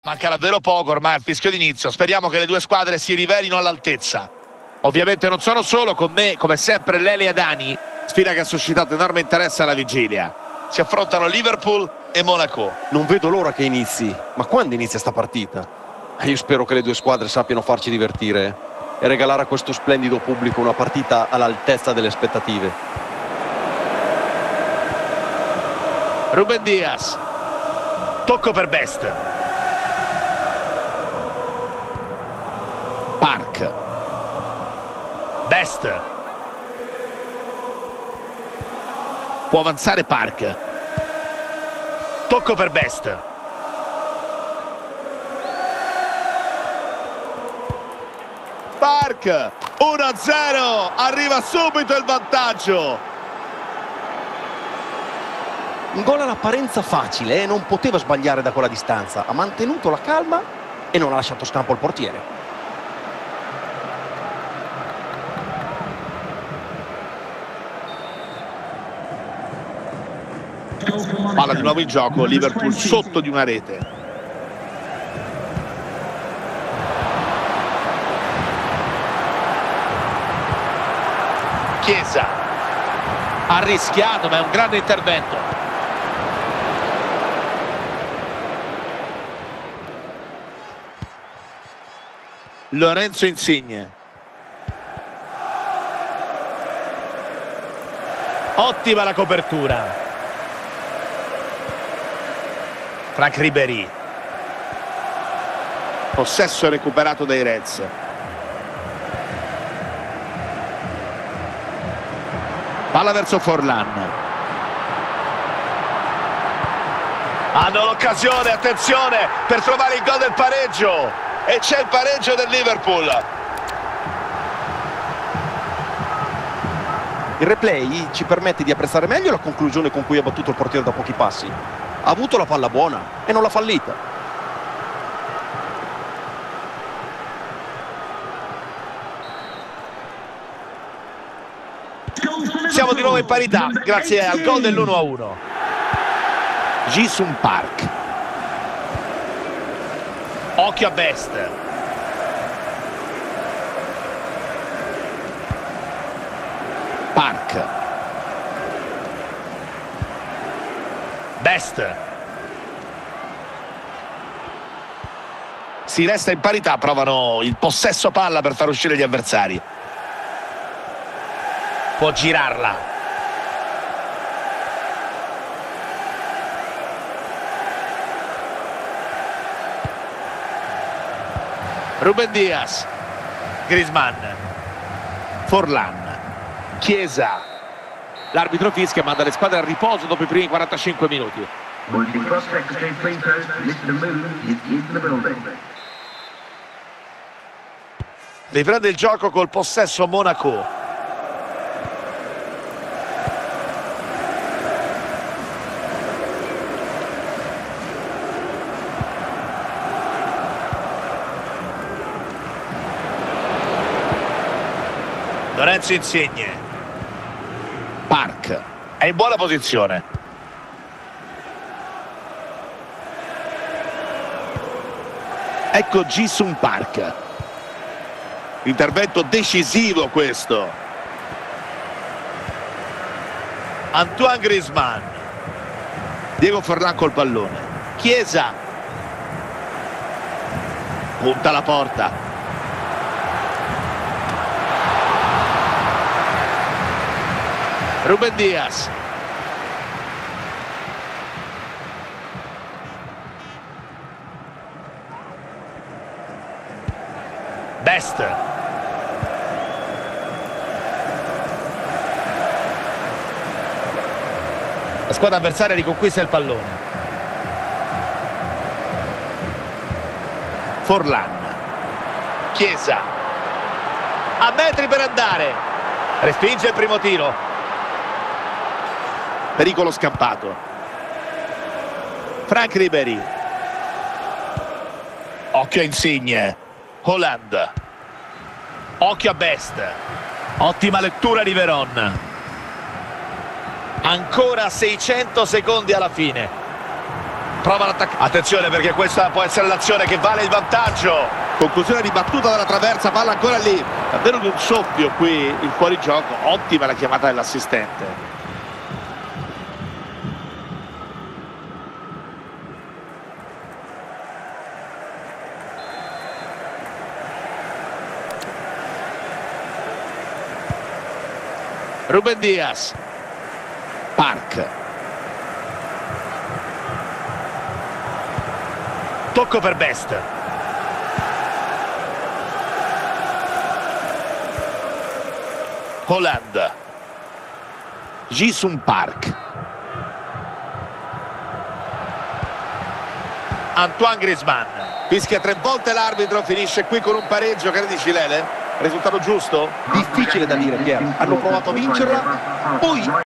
Manca davvero poco ormai al fischio d'inizio. Speriamo che le due squadre si rivelino all'altezza. Ovviamente non sono solo, con me come sempre Lele Adani. Sfida che ha suscitato enorme interesse alla vigilia. Si affrontano Liverpool e Monaco. Non vedo l'ora che inizi. Ma quando inizia sta partita? Io spero che le due squadre sappiano farci divertire e regalare a questo splendido pubblico una partita all'altezza delle aspettative. Ruben Dias. Tocco per Best. Park. Best. Può avanzare Park. Tocco per Best. Park. 1-0. Arriva subito il vantaggio. Un gol all'apparenza facile, non poteva sbagliare da quella distanza. Ha mantenuto la calma e non ha lasciato scampo al portiere. Palla di nuovo in gioco, Liverpool sotto di una rete. Chiesa ha rischiato, ma è un grande intervento. Lorenzo Insigne. Ottima la copertura. Franck Ribéry. Possesso recuperato dai Reds. Palla verso Forlan. Hanno l'occasione, attenzione, per trovare il gol del pareggio. E c'è il pareggio del Liverpool. Il replay ci permette di apprezzare meglio la conclusione con cui ha battuto il portiere da pochi passi. Ha avuto la palla buona e non l'ha fallita. Siamo di nuovo in parità grazie al gol dell'1-1. Ji-sung Park. Occhio a Best. Park. Best. Si resta in parità, provano il possesso palla per far uscire gli avversari. Può girarla. Ruben Dias. Griezmann. Forlan. Chiesa. L'arbitro fischia, manda le squadre a riposo dopo i primi 45 minuti. Riprende il gioco col possesso Monaco. Lorenzo Insigne. Park è in buona posizione. Ecco Ji-sung Park. Intervento decisivo questo. Antoine Griezmann. Diego Forlan col pallone. Chiesa. Punta la porta. Ruben Dias. Best. La squadra avversaria riconquista il pallone. Forlan. Chiesa. A metri per andare. Respinge il primo tiro. Pericolo scampato. Franck Ribéry. Occhio a Insigne. Haaland. Occhio a Best. Ottima lettura di Veron. Ancora 600 secondi alla fine. Prova l'attacco. Attenzione, perché questa può essere l'azione che vale il vantaggio. Conclusione ribattuta dalla traversa, palla ancora lì. Davvero di un soffio qui il fuorigioco. Ottima la chiamata dell'assistente. Ruben Dias. Park. Tocco per Best. Holland. Ji-sung Park. Antoine Griezmann. Fischia 3 volte l'arbitro, finisce qui con un pareggio. Che ne dici, Lele? Risultato giusto? Difficile da dire, Pier. Hanno provato a vincerla, poi